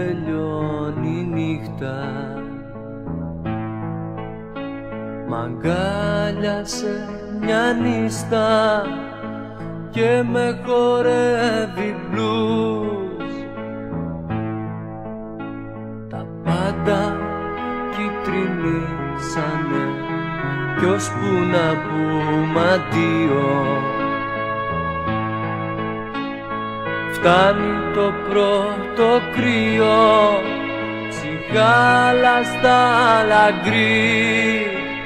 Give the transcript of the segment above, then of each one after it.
τελειώνει η νύχτα, μ' αγκάλιασε μια νύστα και με χορεύει blues. Τα πάντα κυτρινίσανε κι ώσπου να πούμε αντίο, φτάνει το πρώτο κρύο, ψυχάλα στα λαγκρί.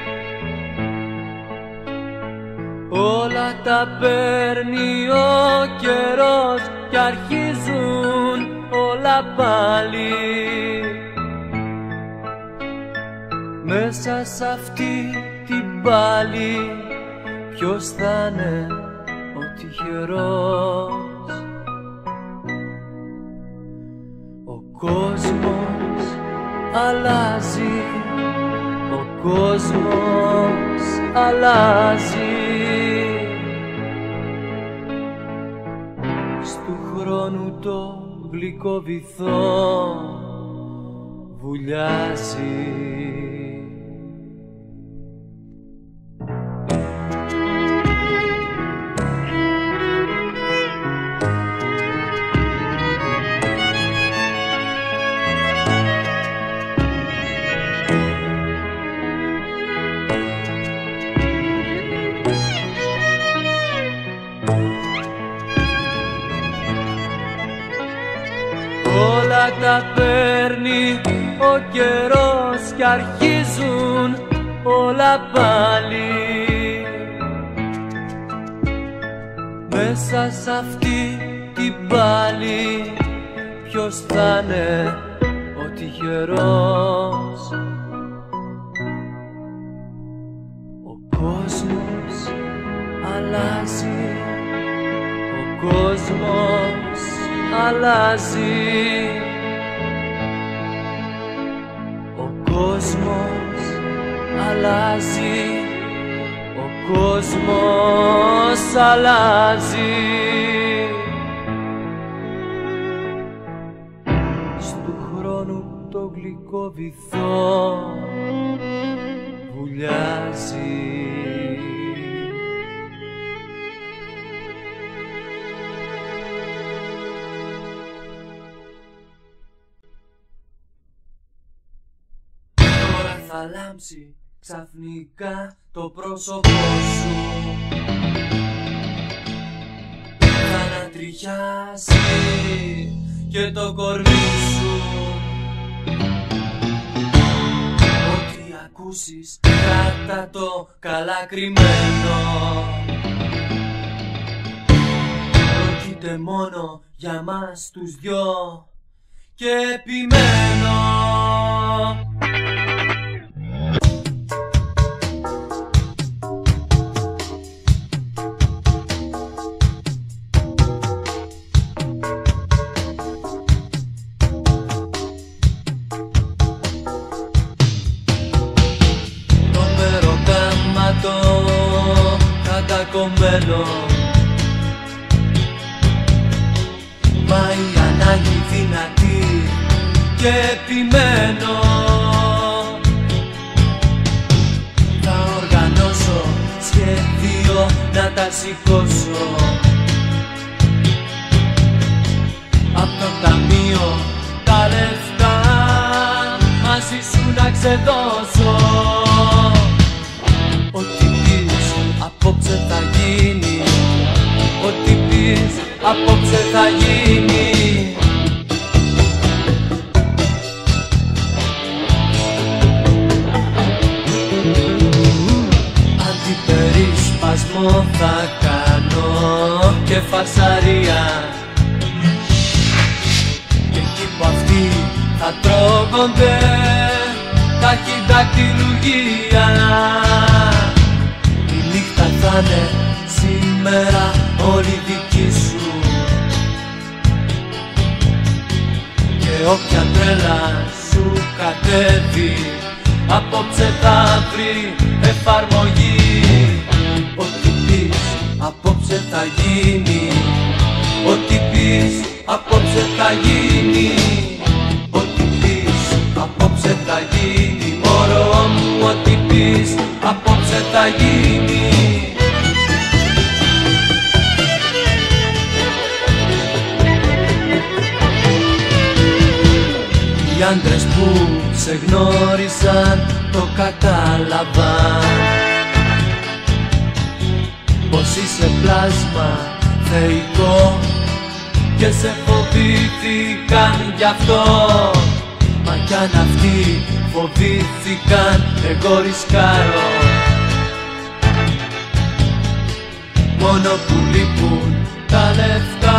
Όλα τα παίρνει ο καιρός κι αρχίζουν όλα πάλι. Μέσα σ' αυτή την πάλι ποιος θα είναι ο τυχερός? Ο κόσμος αλλάζει, ο κόσμος αλλάζει. Στου χρόνου το γλυκό βυθό βουλιάζει. Όλα τα παίρνει ο καιρός κι αρχίζουν όλα πάλι. Μέσα σ' αυτή την πάλι ποιος θα είναι ο τυχερός? Ο κόσμος αλλάζει, ο κόσμος αλλάζει. Ο κόσμος αλλάζει, ο κόσμος αλλάζει. Στου χρόνου το γλυκό βυθό βουλιάζει. Θα λάμψει ξαφνικά το πρόσωπό σου, θα ανατριχιάσει και το κορμί σου. Ό,τι ακούσεις κράτα το καλά κρυμμένο, πρόκειται μόνο για μας τους δυο και επιμένω. Κατακομμένο, μα η ανάγκη δυνατή και επιμένω. Θα οργανώσω σχέδιο να τα σηκώσω απ' το ταμείο τα λεφτά μαζί σου να ξεδώσω. Ό,τι πεις απόψε θα γίνει, ό,τι πεις απόψε θα γίνει. Αντιπερίσπασμο θα κάνω και φασαρία, και εκεί που αυτοί θα τρώγονται ταχυδακτηλουργία. Η νύχτα θα είναι σήμερα όλη δική σου, και όποια τρέλα σου κατέβει απόψε θα βρει εφαρμογή. Ό,τι πεις απόψε θα γίνει, ό,τι πεις απόψε θα γίνει, Οι άντρες που σε γνώρισαν το κατάλαβαν πως είσαι πλάσμα θεϊκό και σε φοβήθηκαν γι' αυτό. Μα κι αν αυτοί φοβήθηκαν, εγώ ρισκάρω. Μόνο που λείπουν τα λεφτά,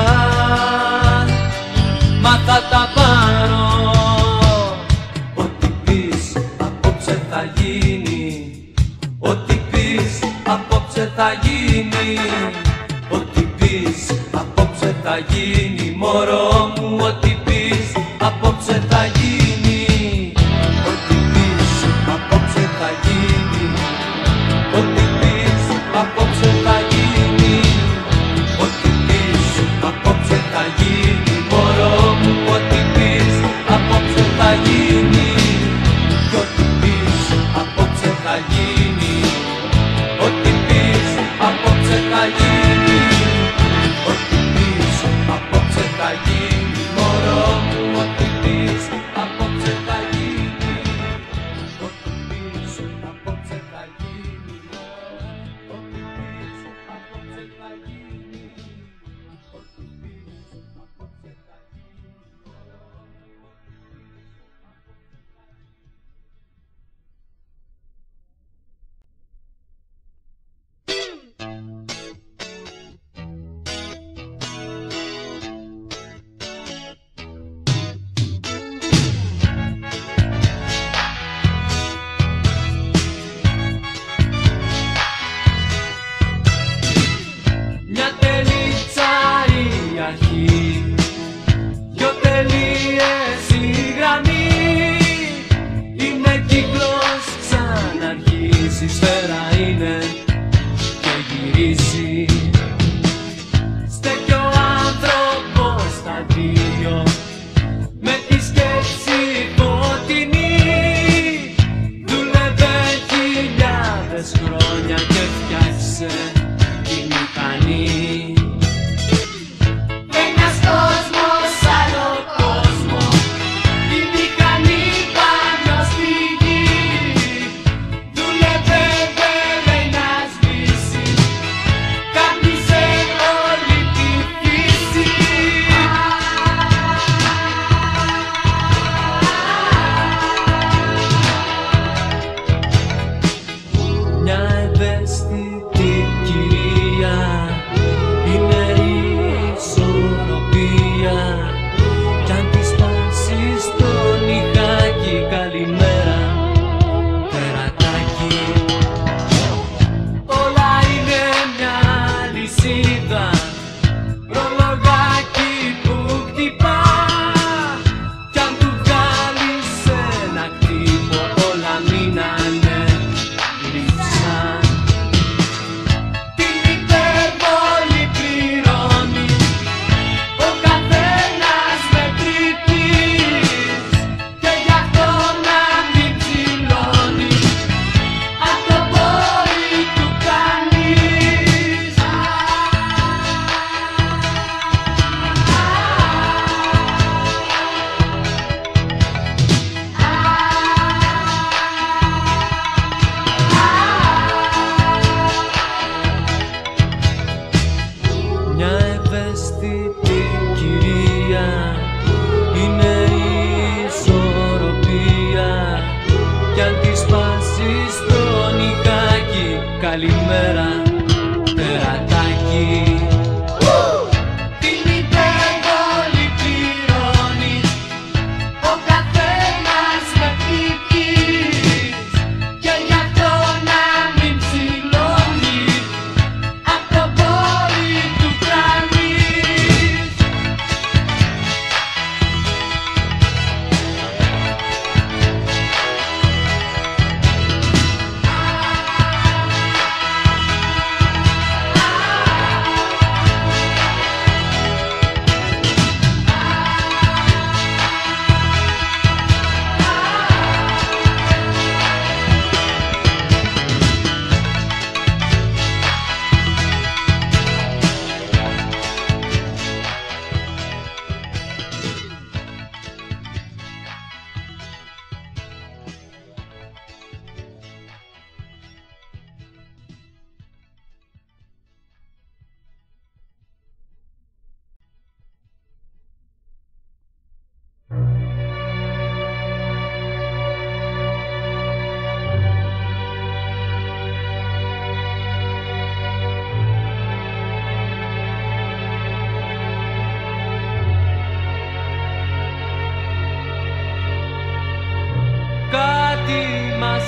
μα θα τα πάρω. Ό,τι πεις απόψε θα γίνει, ό,τι πεις απόψε θα γίνει, ό,τι πεις απόψε θα γίνει, μωρό μου, ό,τι πεις απόψε θα γίνει, ό,τι πεις απόψε θα γίνει, ό,τι πεις απόψε θα γίνει, ό,τι πεις απόψε θα γίνει, μωρό μου, ό,τι πεις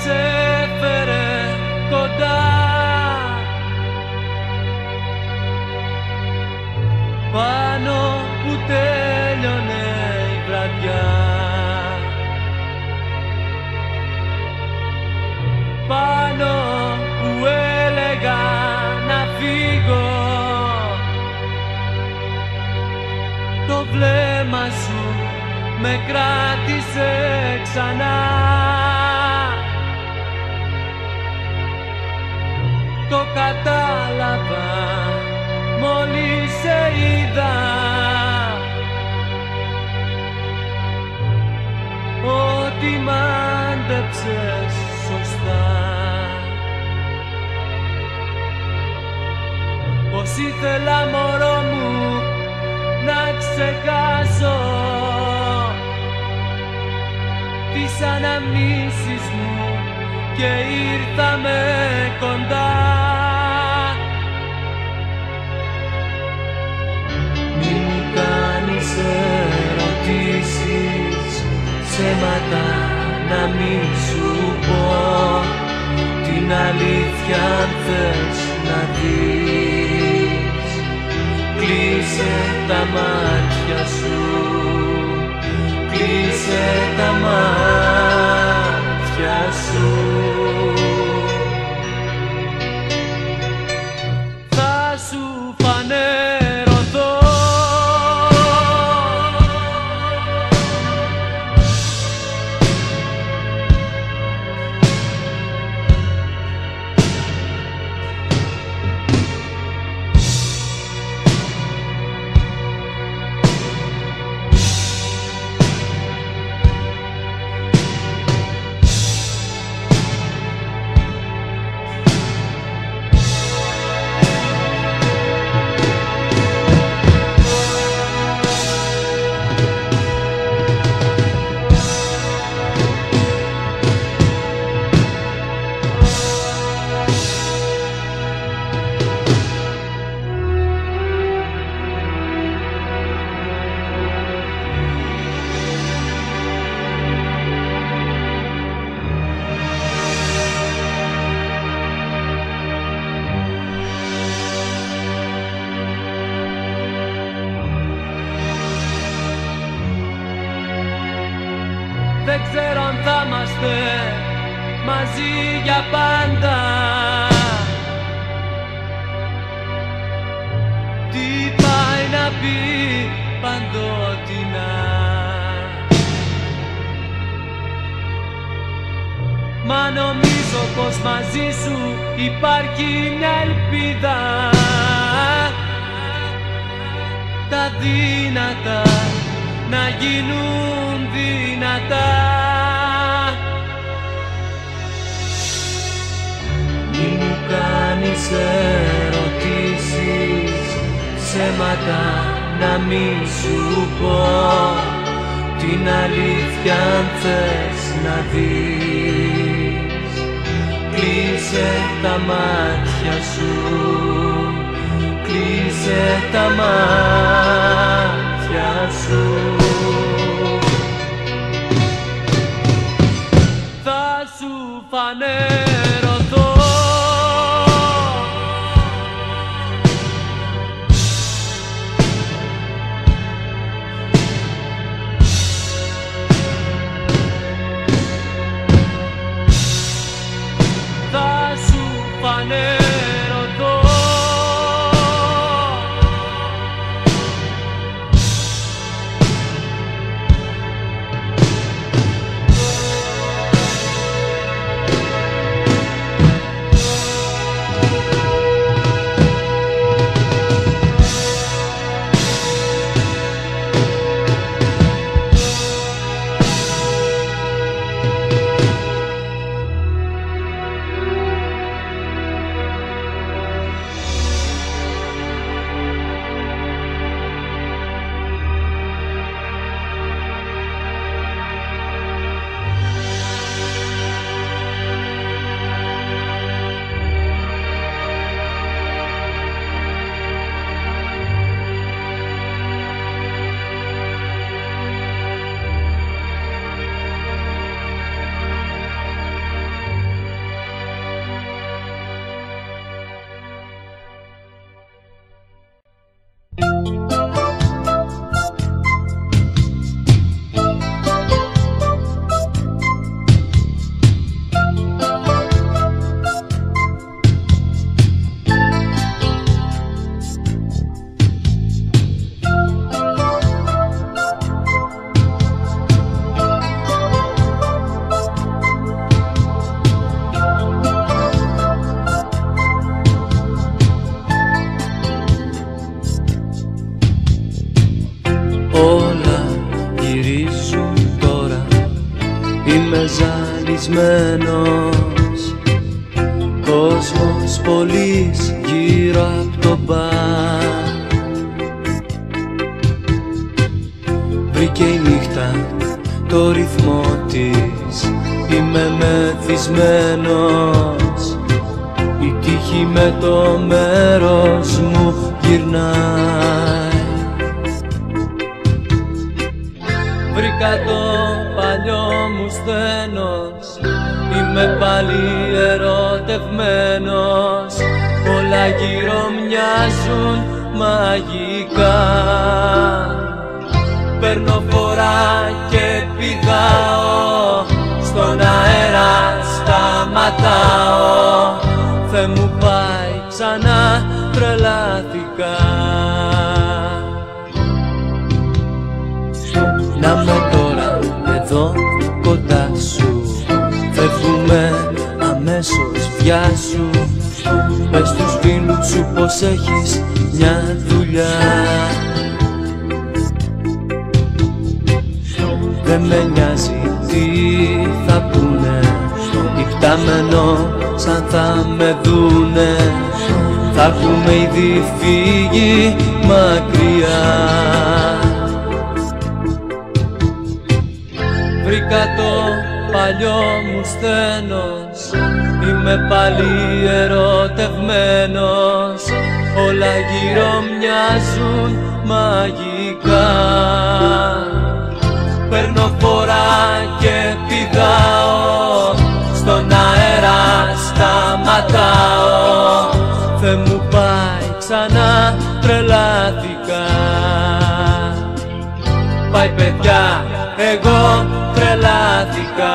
σε έφερε κοντά, πάνω που τέλειωνε η βραδιά, πάνω που έλεγα να φύγω, το βλέμμα σου με κράτησε ξανά. Το κατάλαβα μόλις σε είδα, ότι μάντεψες σωστά. Πως ήθελα μωρό μου να ξεχάσω τις αναμνήσεις μου και ήρθαμε κοντά. Μη μου κάνεις ερωτήσεις, ψέματα να μην σου πω, την αλήθεια αν θες να δεις. Κλείσε τα μάτια σου, κλείσε τα μάτια σου. Θα σου φανερωθώ, δεν ξέρω αν θα είμαστε μαζί για πάντα. Τι πάει να πει παντοτινά, μα νομίζω πως μαζί σου υπάρχει μια ελπίδα. Τα δύνατα να γίνουν δυνατά. Μη μου κάνεις ερωτήσεις, ψέματα να μην σου πω, την αλήθεια αν θες να δεις. Κλείσε τα μάτια σου, κλείσε τα μάτια σου. Θα σου φανερωθώ, θα σου φανερωθώ. είμαι ζαλισμένος. Κόσμος πολύς γύρω απ' το μπαρ. Βρήκε η νύχτα το ρυθμό της, είμαι μεθυσμένος. Η τύχη με το μέρος μου γυρνάει. Βρήκα το παλιό μου σθένος, είμαι πάλι ερωτευμένος. Όλα γύρω μοιάζουν μαγικά. Παίρνω φορά και πηδάω, στον αέρα σταματάω. Θεέ μου πάει ξανά, τρελάθηκα. Να με τώρα εδώ κοντά σου, φεύγουμε αμέσως βιάσου. Πες στους φίλους σου πως έχεις μια δουλειά. Δεν με νοιάζει τι θα πούνε, υπτάμενο σαν θα με δούνε. Θα έχουμε ήδη φύγει μακριά. Βρήκα το παλιό μου σθένος, είμαι πάλι ερωτευμένος. Όλα γύρω μοιάζουν μαγικά. Παίρνω φορά και πηδάω, στον αέρα σταματάω. Θεέ μου πάει ξανά, τρελάθηκα. Πάει παιδιά, εγώ τρελάθηκα.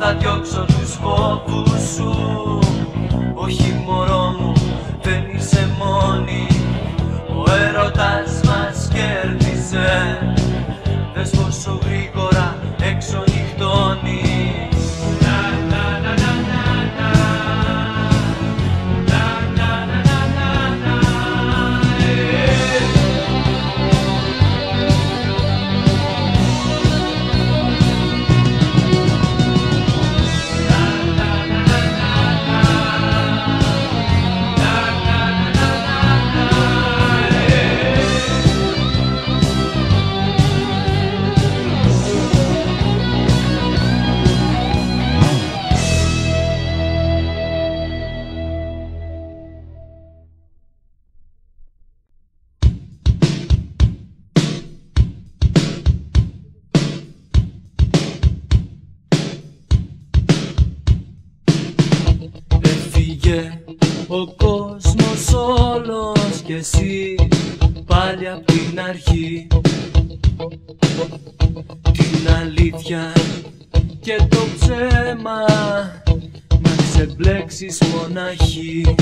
θα διώξω τους φόβους σου. Όχι μωρό μου, δεν είσαι μόνη, ο έρωτας μας κέρδισε. Δες πόσο γρήγορα έξω νυχτώνει. Ο κόσμος όλος κι εσύ πάλι απ' την αρχή, την αλήθεια και το ψέμα να ξεμπλέξεις μοναχή.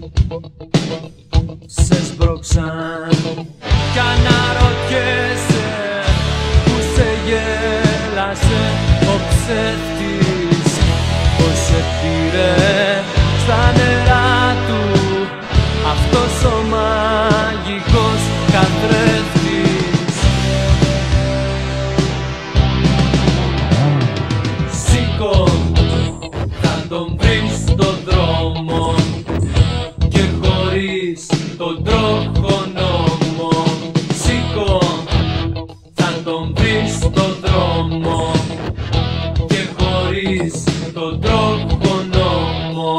Σε σπρώξαν κι αναρωτιέσαι που σε γέλασε ο ψεύτης, πως σε πήρε στα νερά του αυτός ο μαγικός καθρέφτης. Σήκω, θα τον βρεις στον δρόμο και χωρίς τον τροχό νόμο. Σήκω, θα τον βρεις στον δρόμο και χωρίς τον τροχό νόμο.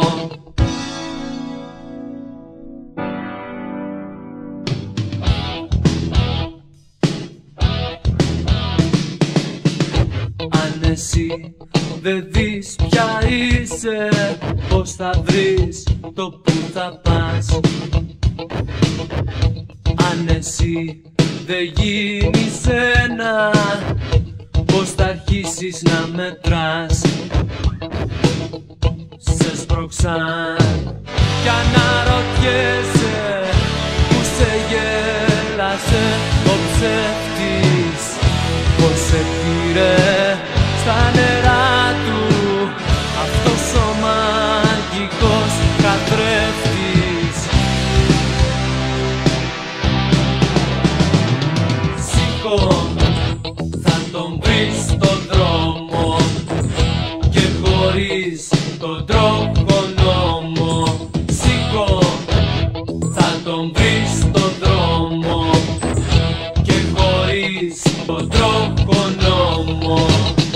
Αν εσύ δεν δεις ποια είσαι, πώς θα βρεις το που θα πας. Αν εσύ δεν γίνεις ένα, πώς θα αρχίσεις να μετράς. Σε σπρώξαν κι αναρωτιέσαι που σε γέλασε ο ψεύτης, πως σε πήρε στα νερά του αυτός ο μαγικός καθρέφτης. Σήκω, θα τον βρεις στον δρόμο και χωρίς τον τροχό νόμο. Σήκω, θα τον βρεις στον δρόμο και χωρίς τον τροχό νόμο.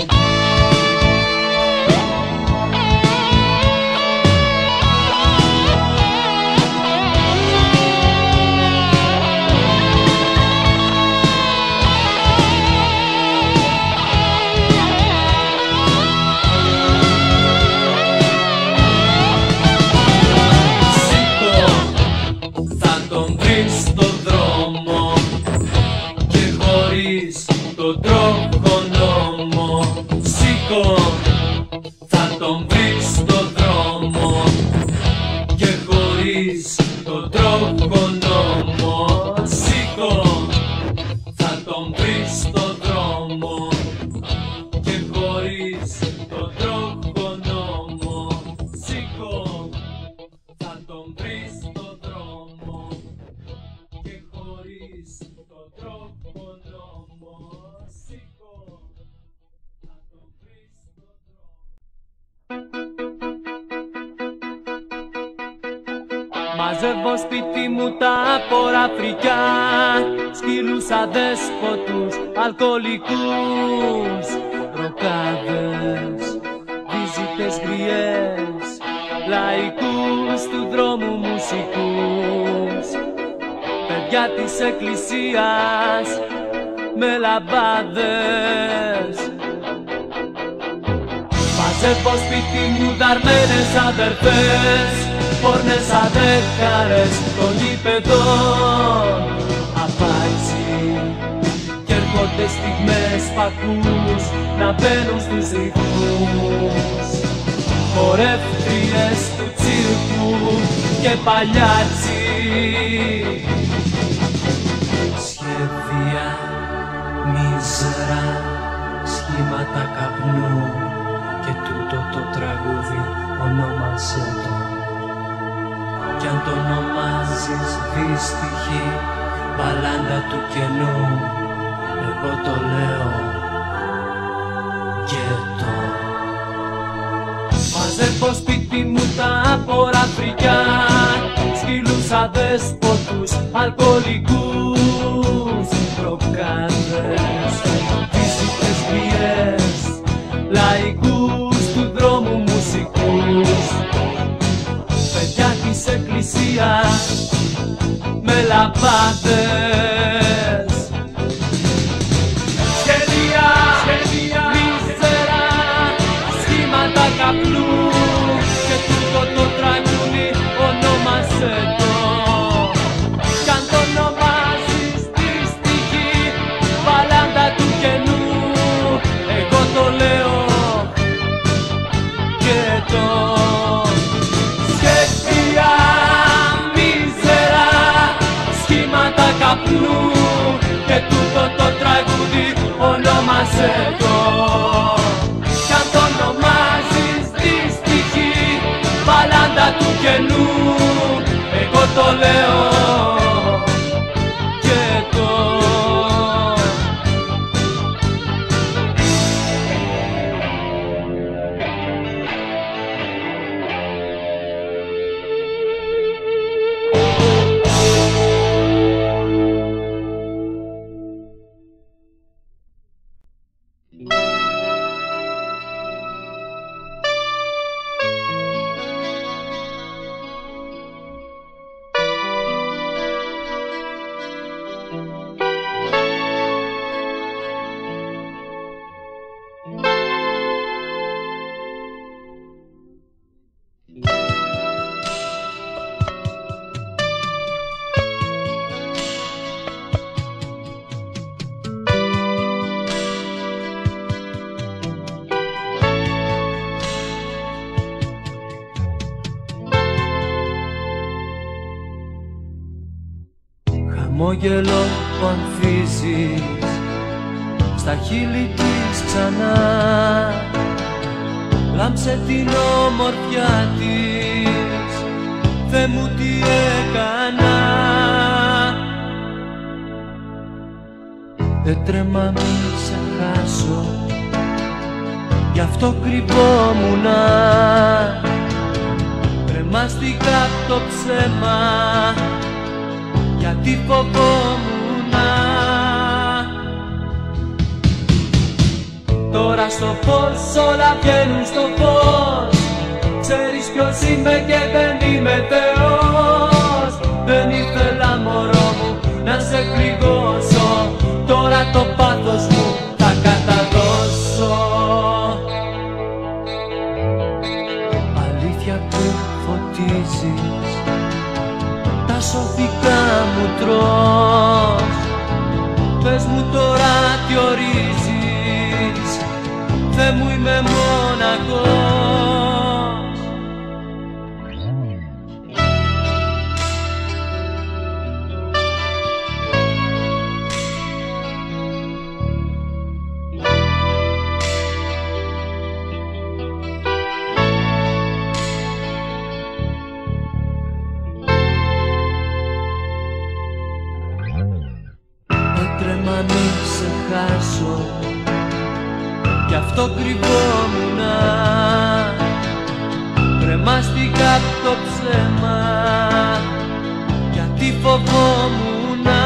Τον τροχό νόμο. Σήκω, θα τον βρεις στον δρόμο και χωρίς τον τροχό νόμο. Σήκω, θα τον βρεις στον δρόμο και χωρίς τον τροχό νόμο. Σήκω, θα τον βρεις στον δρόμο και χωρίς τον τροχό νόμο. Μαζεύω σπίτι μου τα άπορα φρικιά, σκύλους αδέσποτους, αλκοολικούς, ροκάδες, βίζιτες γριές, λαϊκούς του δρόμου μουσικούς, παιδιά της εκκλησίας με λαμπάδες. Μαζεύω σπίτι μου δαρμένες αδερφές, πόρνες αδέρκαρες των γήπεδων, απάιτσι κι έρχονται πρώτες στιγμές που ακούς να μπαίνουν στους ρυθμούς. Χορεύτριες του τσίρκου και παλιάτσι, σχέδια μίζερα, σχήματα καπνού, και τούτο το τραγούδι ονόμασε το. Κι αν το ονομάζεις δύστιχη μπαλάντα του κενού, εγώ το λέω και το. Μαζεύω σπίτι μου τα άπορα φρικιά, σκύλους αδέσποτους, αλκοολικούς, προκάδες, φυσικές πυρές, λαϊκούς του δρόμου μουσικούς, παιδιά της εκκλησίας με λαμπάδες, σχέδια μίζερα, σχήματα καπνού, και τούτο το τραγούδι ονόμασε το. Κι αν το ονομάζεις δυστυχή μπαλάντα του κενού, εγώ το λέω και το. Σχέδια μίζερα, σχήματα καπνού, και τούτο το τραγούδι ονόμασε το. Κι αν το ονομάζεις δυστυχή μπαλάντα του κενού, εγώ το λέω και το. Χαμόγελο που ανθίζεις στα χείλη της ξανά, λάμψε την όμορφιά της, Θεέ μου τι έκανα. Δεν τρέμα μη σε χάσω, γι' αυτό κρυβόμουνα, κρεμάστηκα απ' το ψέμα, γιατί φοβόμουνα. Τώρα στο φως όλα βγαίνουν στο φως, ξέρεις ποιος είμαι και δεν είμαι Θεός. Δεν ήθελα μωρό μου να σε πληγώσω, τώρα το πάθος μου θα καταδώσω. Αλήθεια που φωτίζεις, τα σοφικά μου τρως, πες μου τώρα τι ορίζεις, Θεέ μου είμαι μοναχός. Έτρεμα μη σε χάσω, γι' αυτό κρυβόμουνα, κρεμάστηκα απ' το ψέμα, γιατί φοβόμουνα.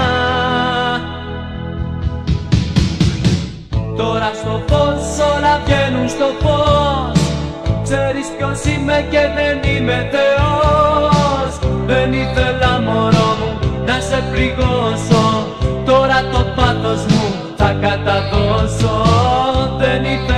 Τώρα στο φως όλα βγαίνουν στο φως, ξέρεις ποιος είμαι και δεν είμαι Θεός. Δεν ήθελα μωρό μου να σε πληγώσω, τώρα το πάθος μου θα καταδώσω. Δεν ήθελα